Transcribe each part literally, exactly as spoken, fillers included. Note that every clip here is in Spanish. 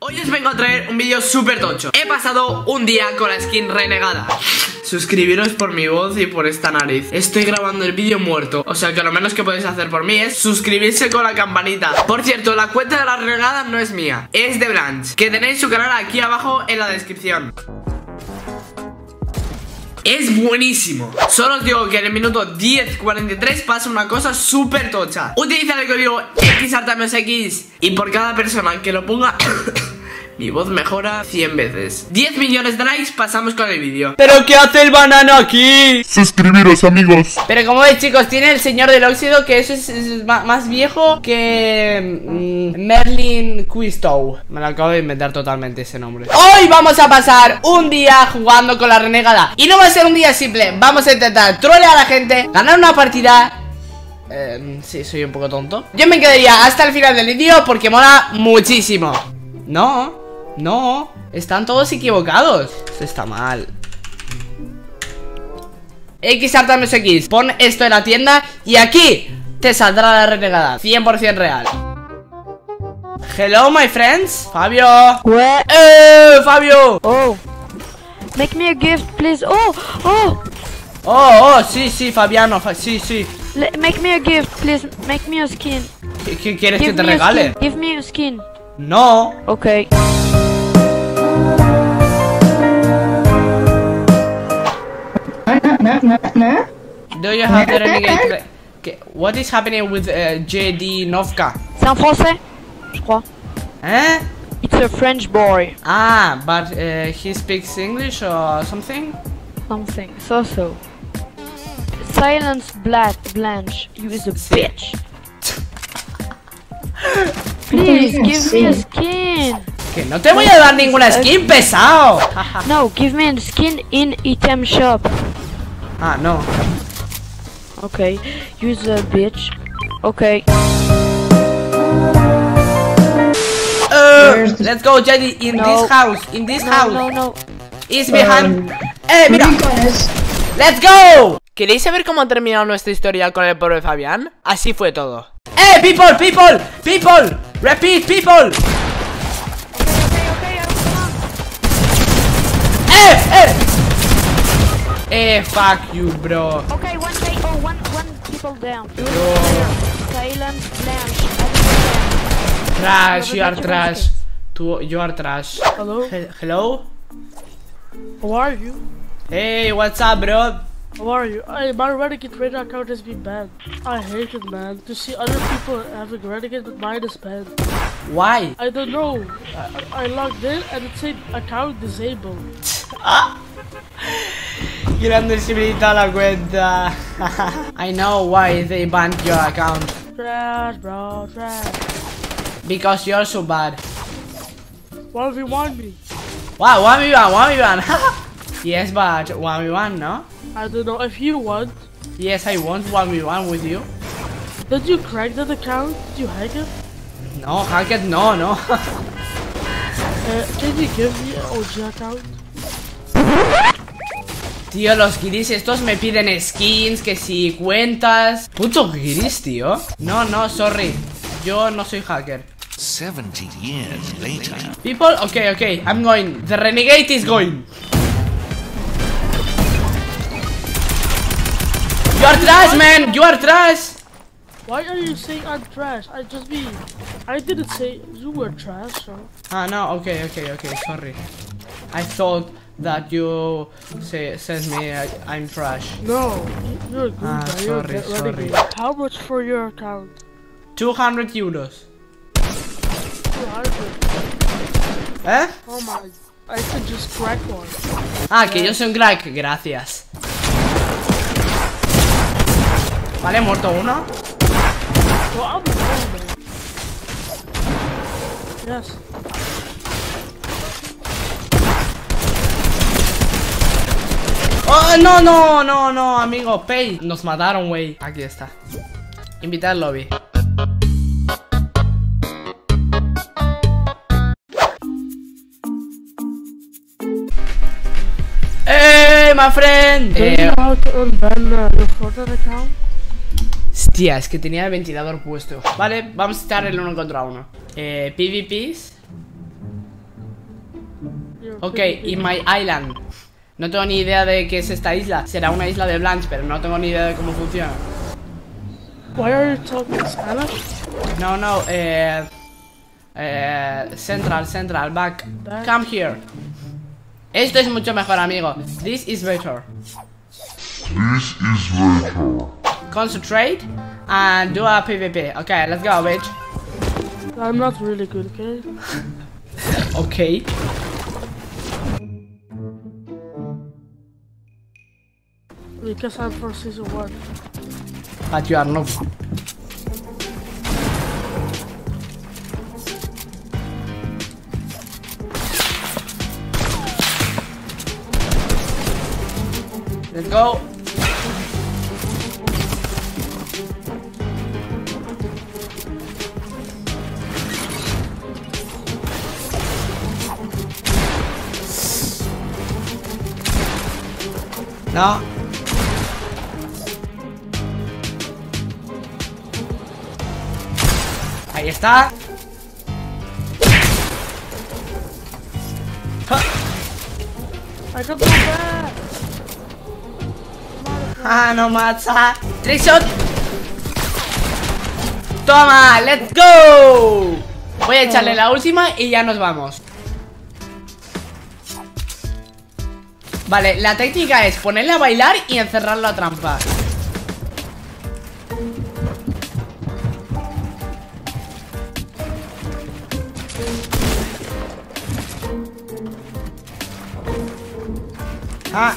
Hoy os vengo a traer un vídeo súper tocho. He pasado un día con la skin renegada. Suscribiros por mi voz y por esta nariz. Estoy grabando el vídeo muerto, o sea que lo menos que podéis hacer por mí es suscribirse con la campanita. Por cierto, la cuenta de la renegada no es mía, es de Blanche, que tenéis su canal aquí abajo en la descripción. Es buenísimo. Solo os digo que en el minuto diez cuarenta y tres pasa una cosa súper tocha. Utiliza el código X Artamios X y por cada persona que lo ponga mi voz mejora cien veces. diez millones de likes, pasamos con el vídeo. ¿Pero qué hace el banano aquí? Suscribiros, amigos. Pero como veis, chicos, tiene el señor del óxido, que eso es, es más, más viejo que mm, Merlin Quistow. Me lo acabo de inventar totalmente ese nombre. Hoy vamos a pasar un día jugando con la renegada. Y no va a ser un día simple. Vamos a intentar trolear a la gente, ganar una partida. Eh, sí, soy un poco tonto. Yo me quedaría hasta el final del vídeo porque mola muchísimo. No, no, están todos equivocados. Esto está mal. X Artamios X, pon esto en la tienda y aquí te saldrá la renegada, cien por cien real. Hello, my friends. Fabio. What? Eh, Fabio. Oh, make me a gift, please. Oh, oh. Oh, oh, sí, sí, Fabiano, fa sí, sí. Le make me a gift, please. Make me a skin. ¿Qué, qué quieres Give que te me a regale? skin. Give me a skin. No. Okay. Do you have the renegade? Okay, what is happening with uh, J D Novka? C'est un français, je crois. Eh? It's a French boy. Ah, but uh, he speaks English or something? Something. So so. Silence Black Blanche. You is a bitch. Please give me a skin. Que no te voy a dar ninguna skin, pesado. No, give me a skin in item shop. Ah, no. Okay, you is a bitch. Okay. Uh, let's go, J D, in No. this house. In this No, house. no, no. Is behind. Eh, mira. Let's go. ¿Queréis saber cómo ha terminado nuestra historia con el pobre Fabián? Así fue todo. Eh, people, people, people. Repeat, people. Eh, eh. Eh, fuck you, bro. Okay, one day, oh, one, one people down. Bro. Silence Blanche. Trash, you are trash. Tu, you are trash. Hello? He hello? How are you? Hey, what's up, bro? How are you? I, my Renegade Radar account has been banned. I hate it, man. To see other people having Renegade, but mine is banned. Why? I don't know. I, I logged in and it said account disabled. Grande similità la cuenta. I know why they banned your account. Trash, bro, trash. Because you're so bad. one v one me. Wow, one v one, one v one. Yes, but one v one, no? I don't know if you want. Yes, I want one v one with you. Did you crack that account? Did you hack it? No, hack it, no, no. Uh, can you give me an O G account? Tío, los guiris estos me piden skins, que si cuentas. Puto guiris, tío. No, no, sorry. Yo no soy hacker. seventy years later. People, okay, okay, I'm going. The renegade is going. You are trash, man. You are trash. Why are you saying I'm trash? I just be. I didn't say you were trash, so. Ah, no, okay, okay, okay, sorry. I thought that you say said me I, I'm trash. No, you're a good Ah, guy. You're a sorry, good sorry. renegade. How much for your account? two hundred euros. two hundred. ¿Eh? Oh my. I could just crack one. Ah, que yo soy un crack, gracias. Vale, muerto uno. Well, I'm the one, man. Yes. Oh, no, no, no, no, amigo, pay. Nos mataron, güey. Aquí está. Invitar al lobby. Hey, my friend. Do you Eh, know how to unban uh, your Fortnite account? hostia, es que tenía el ventilador puesto. Vale, vamos a estar el uno contra uno. Eh, PvPs. Ok, in my island. No tengo ni idea de qué es esta isla. Será una isla de Blanche, pero no tengo ni idea de cómo funciona. Why are you talking Spanish? No, no, eh... Eh... Central, central, back. Back. Come here. Esto es mucho mejor, amigo. This is better. This is better. Concentrate and do a PvP. Okay, let's go, bitch. I'm not really good, okay? Okay. Because I'm for season one. But you are noob. Let's go. No. Ahí está. I got the back! Ah, no macha. Trick shot. Toma, let's go. Voy a echarle la última y ya nos vamos. Vale, la técnica es ponerle a bailar y encerrarlo a trampa. Ah.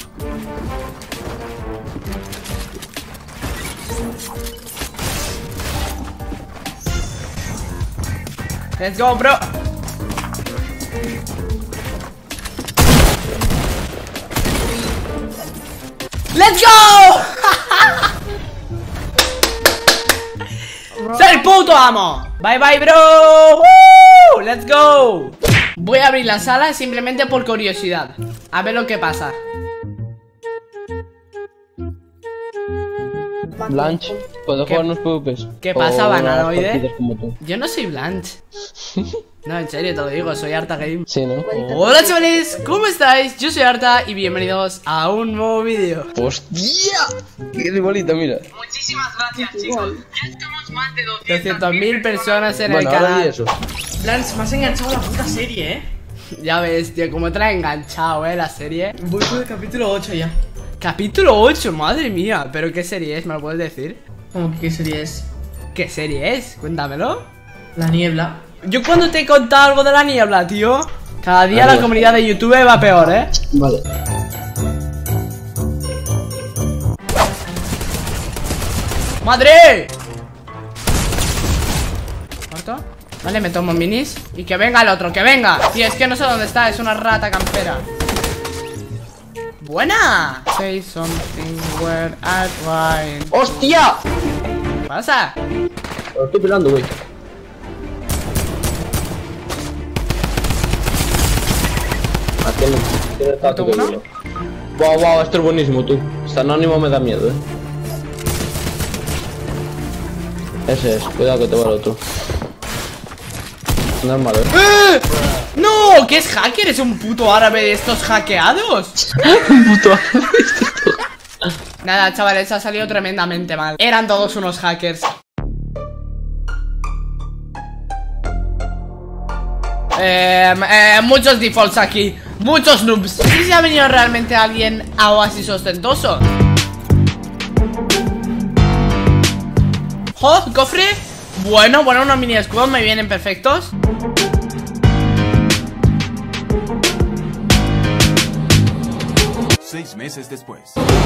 Let's go, bro. Let's go. Soy el puto amo. Bye bye, bro. Woo! Let's go. Voy a abrir la sala simplemente por curiosidad. A ver lo que pasa. Blanche, ¿puedo ¿Qué? jugar unos PvPs? ¿Qué pasa, O bananoide? unas partidas como tú. Yo no soy Blanche. No, en serio, te lo digo, soy Arta Game. Sí, ¿no? Hola chavales, ¿cómo estáis? Yo soy Arta y bienvenidos a un nuevo vídeo. ¡Hostia! ¡Qué ribolita, mira! Muchísimas gracias, chicos. Ya estamos más de doscientas mil personas en Bueno, el ahora di canal. eso. Lance, me has enganchado a la puta serie, eh. Ya ves, tío, como te la he enganchado, eh, la serie. Voy por el capítulo ocho ya. Capítulo ocho, madre mía. ¿Pero qué serie es? ¿Me lo puedes decir? ¿Cómo que qué serie es? ¿Qué serie es? Cuéntamelo. La niebla. Yo cuando te he contado algo de la niebla, tío. Cada día Adiós. la comunidad de YouTube va peor, eh. Vale. ¡Madre! ¿Muerto? Vale, me tomo minis. Y que venga el otro, que venga. Tío, es que no sé dónde está, es una rata campera. ¡Buena! Say something where I find. ¡Hostia! ¿Qué pasa? Lo estoy pelando, güey. Ah, tiene, tiene ¿Mato táctico, uno? tío. Wow, wow, esto es buenísimo, tú. Este anónimo me da miedo, eh. Ese es, cuidado que te va el otro. No es malo, eh. ¡Eh! ¡No! ¿Qué es hacker? ¿Es un puto árabe de estos hackeados? Un puto. Nada, chavales, ha salido tremendamente mal. Eran todos unos hackers. Eh, eh, muchos defaults aquí. Muchos noobs. No sé si ha venido realmente alguien a Oasis ostentoso. ¡Oh! ¡Cofre! Bueno, bueno, unos mini escudos me vienen perfectos. Seis meses después.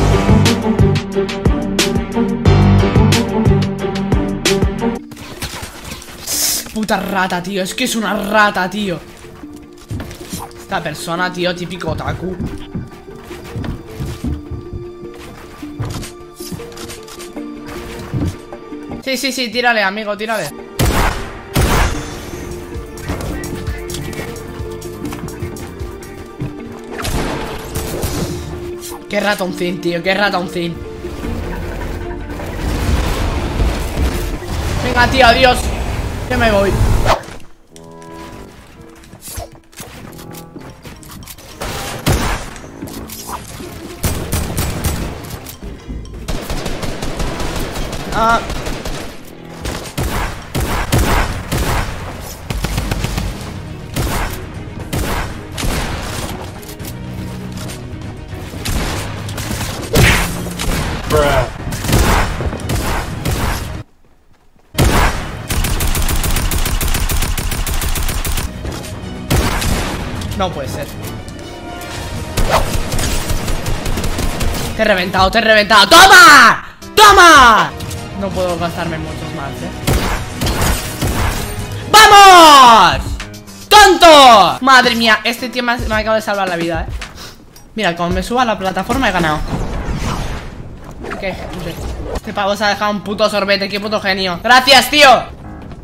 Puta rata, tío, es que es una rata, tío. Esta persona, tío, típico otaku. Sí, sí, sí, tírale, amigo, tírale. Qué ratoncín, tío, qué ratoncín. Venga, tío, adiós. Que me voy. Ah. No puede ser. Te he reventado, te he reventado. ¡Toma! ¡Toma! No puedo gastarme muchos más, ¿eh? ¡Vamos! ¡Tonto! Madre mía, este tío me, me acaba de salvar la vida, ¿eh? Mira, como me suba a la plataforma he ganado. ¿Qué? Este pavo se ha dejado un puto sorbete, qué puto genio. ¡Gracias, tío!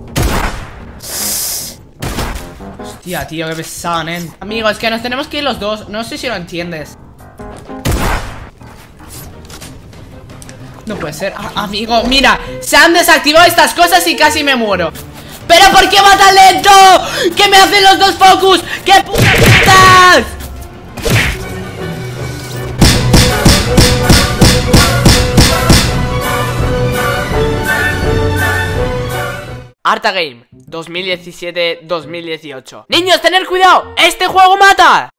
Hostia, tío, qué pesado, nen. Amigos, es que nos tenemos que ir los dos. No sé si lo entiendes. No puede ser, ah, amigo, mira, se han desactivado estas cosas y casi me muero. ¿Pero por qué va tan lento? ¿Qué me hacen los dos focus? ¡Qué putas putas! Arta Game dos mil diecisiete dos mil dieciocho. Niños, tener cuidado, este juego mata.